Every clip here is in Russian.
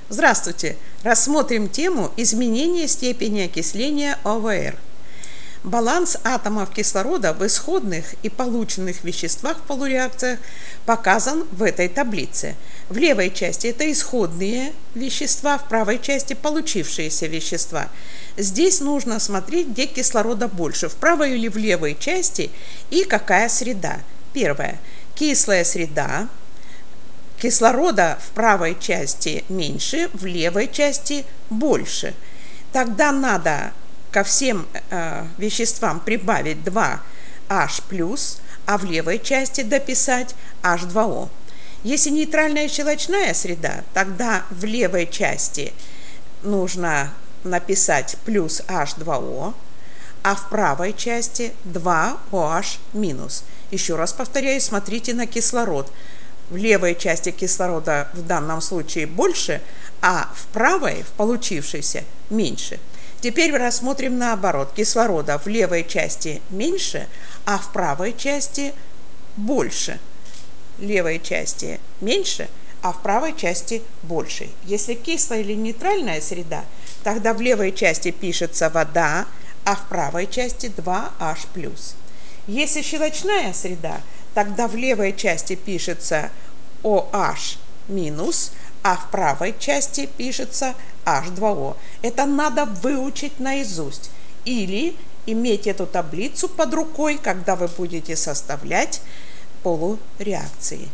Здравствуйте! Рассмотрим тему изменения степени окисления ОВР. Баланс атомов кислорода в исходных и полученных веществах в полуреакциях показан в этой таблице. В левой части это исходные вещества, в правой части получившиеся вещества. Здесь нужно смотреть, где кислорода больше, в правой или в левой части, и какая среда. Первое. Кислая среда. Кислорода в правой части меньше, в левой части больше. Тогда надо ко всем веществам прибавить 2H+, а в левой части дописать H2O. Если нейтральная щелочная среда, тогда в левой части нужно написать плюс H2O, а в правой части 2OH-. Еще раз повторяю, смотрите на кислород. В левой части кислорода в данном случае больше, а в правой, в получившейся, меньше. Теперь рассмотрим наоборот. Кислорода в левой части меньше, а в правой части больше. В левой части меньше, а в правой части больше. Если кислая или нейтральная среда, тогда в левой части пишется вода, а в правой части 2H+. Если щелочная среда, тогда в левой части пишется OH-, а в правой части пишется H2O. Это надо выучить наизусть или иметь эту таблицу под рукой, когда вы будете составлять полуреакции.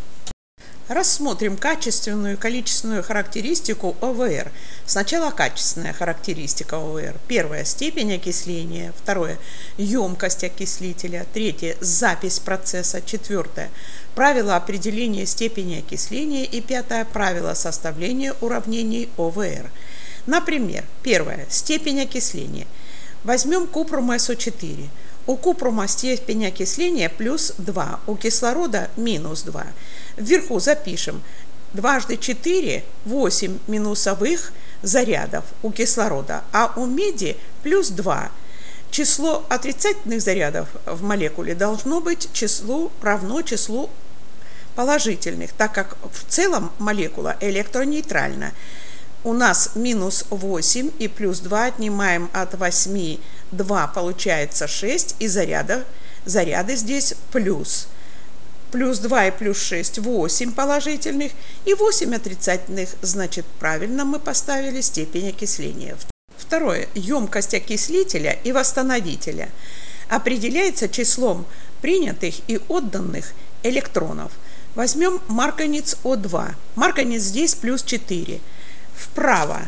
Рассмотрим качественную и количественную характеристику ОВР. Сначала качественная характеристика ОВР. Первое – степень окисления. Второе – емкость окислителя. Третье – запись процесса. Четвертое – правило определения степени окисления. И пятое – правило составления уравнений ОВР. Например, первое – степень окисления. Возьмем купрум СО4. У купрума степень окисления плюс 2, у кислорода минус 2. Вверху запишем 2 × 4 – 8 минусовых зарядов у кислорода, а у меди плюс 2. Число отрицательных зарядов в молекуле должно быть равно числу положительных, так как в целом молекула электронейтральна. У нас минус 8 и плюс 2 отнимаем от 8, 2 получается 6, и заряды здесь плюс. Плюс 2 и плюс 6 – 8 положительных и 8 отрицательных, значит правильно мы поставили степень окисления. Второе. Емкость окислителя и восстановителя определяется числом принятых и отданных электронов. Возьмем марганец О2. Марганец здесь плюс 4. Вправо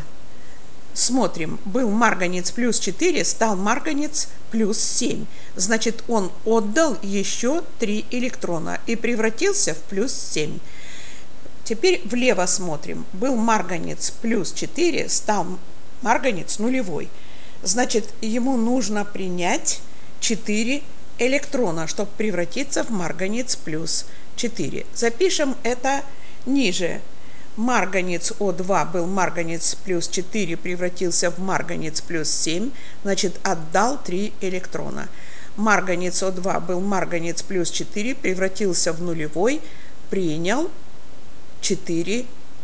смотрим, был марганец плюс 4, стал марганец плюс 7. Значит, он отдал еще 3 электрона и превратился в плюс 7. Теперь влево смотрим. Был марганец плюс 4, стал марганец нулевой. Значит, ему нужно принять 4 электрона, чтобы превратиться в марганец плюс 4. Запишем это ниже. Марганец О2 был марганец плюс 4, превратился в марганец плюс 7, значит, отдал 3 электрона. Марганец О2 был марганец плюс 4, превратился в нулевой, принял 4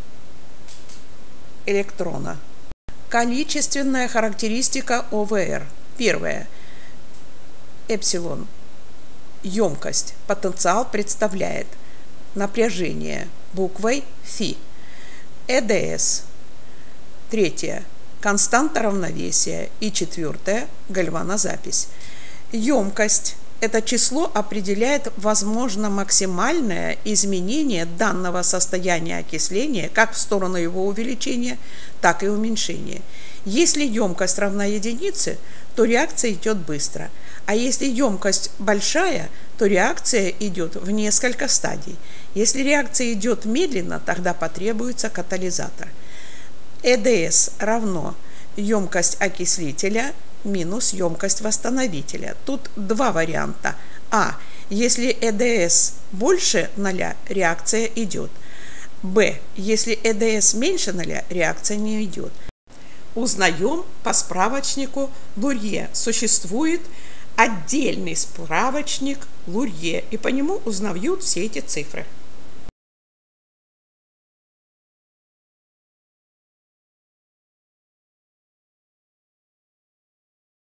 электрона. Количественная характеристика ОВР. Первое. Эпсилон. Емкость. Потенциал представляет напряжение буквой Фи. ЭДС. Третье. Константа равновесия. И четвертое. Гальванозапись. Емкость. Это число определяет возможно максимальное изменение данного состояния окисления как в сторону его увеличения, так и уменьшения. Если емкость равна единице, то реакция идет быстро. А если емкость большая, то реакция идет в несколько стадий. Если реакция идет медленно, тогда потребуется катализатор. ЭДС равно емкость окислителя минус емкость восстановителя. Тут два варианта. А. Если ЭДС больше 0, реакция идет. Б. Если ЭДС меньше 0, реакция не идет. Узнаем по справочнику Лурье. Существует отдельный справочник Лурье, и по нему узнают все эти цифры.